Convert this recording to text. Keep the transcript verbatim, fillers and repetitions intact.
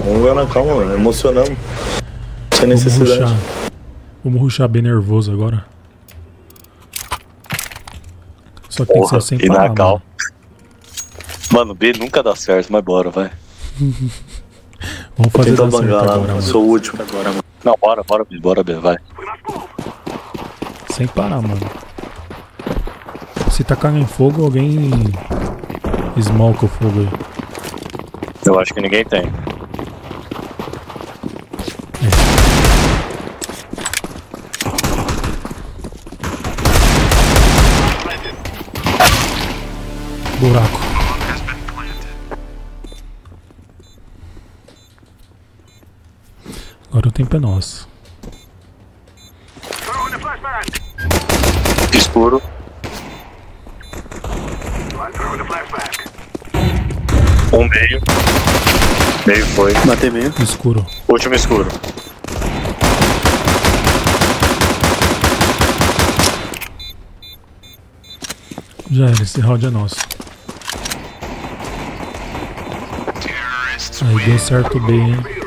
Vamos ver na calma, mano. Emocionamos. Sem Vamos necessidade. rushar. Vamos rushar bem nervoso agora. Só que tem que ser sem e parar, na cal. mano. Mano, B nunca dá certo, mas bora, vai. Vamos fazer Tenta dar certo bangar lá, agora, mano. mano. Sou o último agora, mano. Não, bora, bora, B, bora, B, vai. Sem parar, mano. Se tacar em fogo, alguém smoke o fogo aí. Eu acho que ninguém tem. Buraco. Agora o tempo é nosso. Escuro. Um meio. Meio foi. Matei meio. Escuro. Último escuro. Já era, esse round é nosso. Aí deu certo bem, hein?